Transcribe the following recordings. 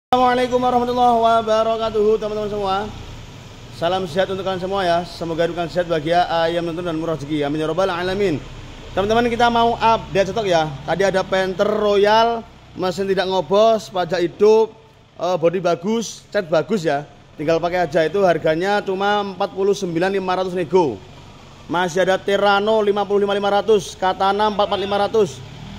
Assalamualaikum warahmatullahi wabarakatuh, teman-teman semua. Salam sehat untuk kalian semua ya. Semoga hidup kalian sehat, bahagia, ayam nonton dan murah rezeki. Amin ya robbal alamin. Teman-teman, kita mau update stok ya. Tadi ada Panther Royal, mesin tidak ngobos, pajak hidup, bodi bagus, cat bagus ya. Tinggal pakai aja. Itu harganya cuma 49.500 nego. Masih ada Terrano 55.500, Katana 44.500.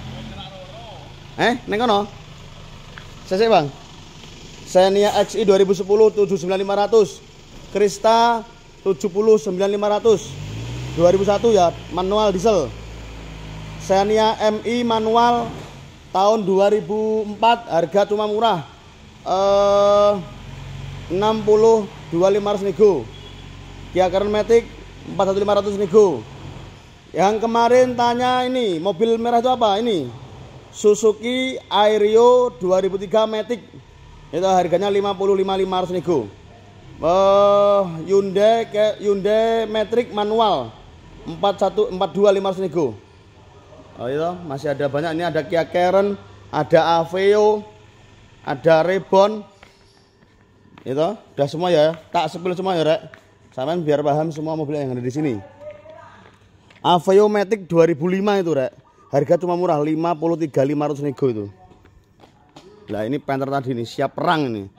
Neng kono? Sese bang. Xenia XI 2010 79.500, Krista 79.500, 2001 ya, manual diesel. Xenia MI manual tahun 2004, harga cuma murah, 62.500 nego. Kia Karen Matic 41.500 nego. Yang kemarin tanya ini mobil merah itu apa? Ini Suzuki Airio 2003 Matic. Itu harganya 55.500 nego. Hyundai Matrix manual 42.500 nego. Itu masih ada banyak. Ini ada Kia Karen, ada Aveo, ada Reborn. Itu udah semua ya. Tak spill semua ya, Rek. Sampean biar paham semua mobil yang ada di sini. Aveo Matrix 2005 itu, Rek. Harga cuma murah 53.500 nego itu. Nah ini Panther tadi nih siap perang ini.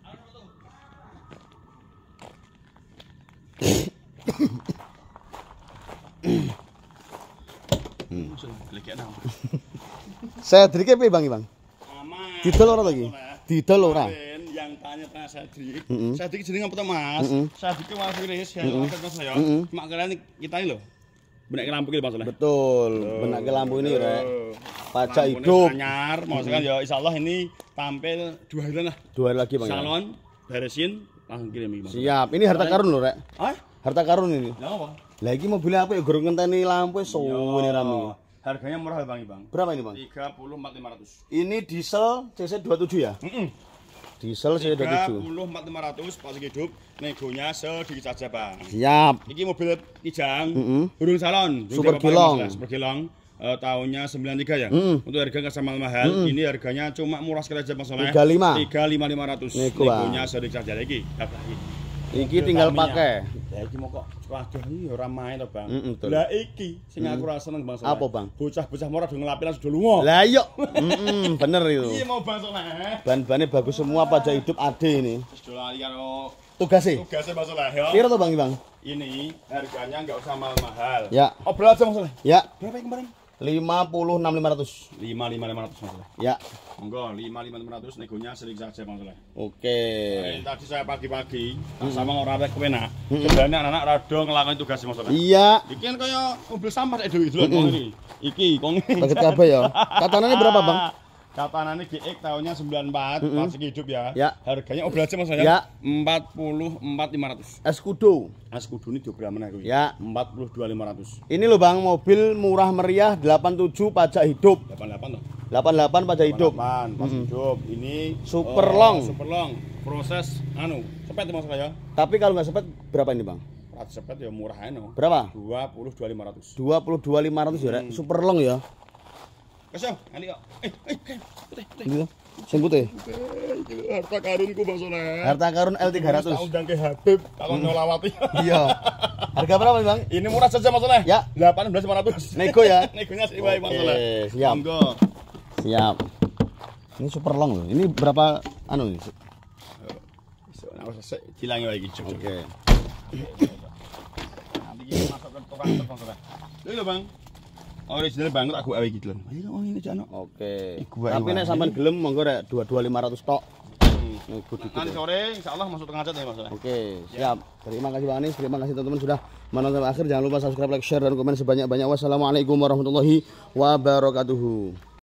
Saya dikit pe bang Ibang. Didol ora lagi? Didol ora? Yang tanya saya dikit. Saya dikit jeneng apa Mas? Saya dikit Mas Iris ya. Mas ya. Cuma kalian kita ini loh. Benak ke lampu ini Mas. Betul. Benak ke lampu ini Rek. Pajak hidup. Anyar, maksudnya ya insyaallah ini tampil 2 hari lah. 2 hari lagi Bang. Salon, beresin, langsung kirim Mas. Siap. Ini harta karun loh Rek. Harta karun ini. Lah apa? Lagi mobilnya apa ya gurung ngenteni lampu suwe rame. Harganya murah Bang. Berapa ini Bang? 34.500. Ini diesel CC27 ya? Diesel CC27. 34.500 pajak hidup, negonya sedikit saja Bang. Siap. Ini mobil Kijang, burung salon, Super Gilong. Super Gilong. Tahunnya 93 ya. Untuk harga nggak sama mahal, ini harganya cuma murah sekali aja Mas Soleh. 35.500. Negonya sedikit saja lagi. Iki tinggal pakai. Ya iki mokok waduh iki ora main to, Bang. Lah iki sing aku ra seneng Bang Soleh. Apa, Bang? Bocah-bocah murah do ngelapilan sudah lunga. Lah iya. Bener itu. Iya mau Bang Soleh. Ban-bannya bagus semua, pajak hidup ade ini. Wis do lali karo Tugasnya Bang Soleh ya. Piro to Bang Ibang? Ini harganya enggak usah mahal-mahal. Ya. Obrol aja Bang Soleh. Ya. Berapa yang kemarin? 56.500. 55.500 Mas Soleh. Ya. Monggo 55.500 negonya sedikit saja Bang Soleh. Oke. Tadi saya pagi-pagi sama orang rek kepenak. Sebenarnya anak-anak rado ngelakoni tugas Mas Soleh. Iya. Iki kan kaya mobil sampah dhewe iki lho ini. Iki kong. Paket kabeh ya. Katanane berapa, Bang? Katanane GX tahunnya 94, pajak hidup ya. Ya. Harganya obrol aja Mas ya. Ya. 44.500. Escudo. Escudo ini diobrol meneh kuwi. Ya. 42.500. Ini loh Bang, mobil murah meriah 87 pajak hidup. 88 toh. 88 pajak hidup. 88 pajak hidup. Ini Super long. Super long. Proses sepet Mas ya. Tapi kalau nggak sepet berapa ini Bang? Sepet ya murah eno. Berapa? 22.500. 22.500 ya, Rek. Super long ya. Kasih, ali kok. Putih. Ini sing putih. Harta karunku Bang Soleh. Harta karun L300. Tak undang ke Habib, kalau nyolawati. Iya. Harga berapa Bang? Ini murah saja Mas Soleh. Ya. 18.500. Nego ya. Negonya sih baik Bang Soleh. Siap. Monggo. Siap. Ini super long loh. Ini berapa anu ini? Nah, selesai dilangi lagi. Oke. Nanti kita masuk ke tukang Bang Soleh. Lho Bang. Original banget aku awe gitu lho. Ayo ngomong ini jano. Oke. Tapi nek sampean gelem monggo rek 22.500 tok. Nanti sore insyaallah masuk tengah cat ya Mas. Oke, siap. Terima kasih Bang Anis, terima kasih teman-teman sudah menonton sampai akhir. Jangan lupa subscribe, like, share dan komen sebanyak-banyak. Wassalamualaikum warahmatullahi wabarakatuh.